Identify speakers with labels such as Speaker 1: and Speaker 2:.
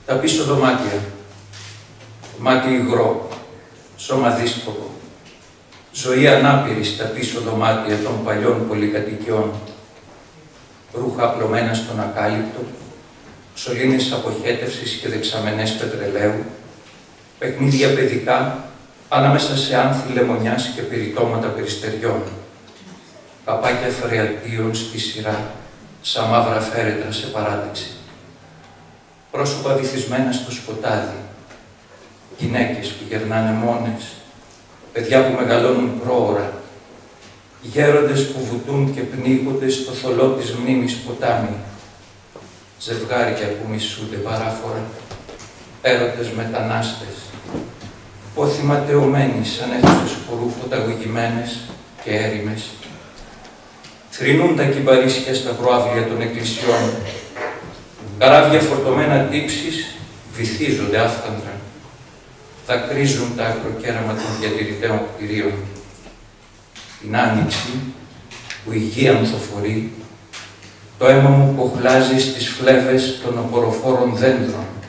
Speaker 1: Τα πίσω δωμάτια, μάτι υγρό, σώμα δύσπογο, ζωή ανάπηρη στα πίσω δωμάτια των παλιών πολυκατοικιών, ρούχα απλωμένα στον ακάλυπτο, σωλήνες αποχέτευσης και δεξαμενές πετρελαίου, παιχνίδια παιδικά ανάμεσα σε άνθη λεμονιάς και πυρητώματα περιστεριών, καπάκια φρεατίων στη σειρά, σαν μαύρα φέρετρα σε παράταξη, πρόσωπα βυθισμένα στο σκοτάδι, γυναίκες που γερνάνε μόνες, παιδιά που μεγαλώνουν πρόωρα, γέροντες που βουτούν και πνίγονται στο θολό της μνήμης ποτάμι, ζευγάρια που μισούνται παράφορα, έρωτες μετανάστες, πόθη ματαιωμένοι σαν αίθουσες χορού φωταγωγημένες και έρημες. Θρηνούν τα κυμπαρίσια στα προάβλια των εκκλησιών, καράβια φορτωμένα τύψεις βυθίζονται άφθαντρα, δακρύζουν τα ακροκέραμα των διατηρηταίων κτηρίων. Την άνοιξη που η γη ανθοφορεί, το αίμα μου κοχλάζει στις φλέβες των οποροφόρων δέντρων,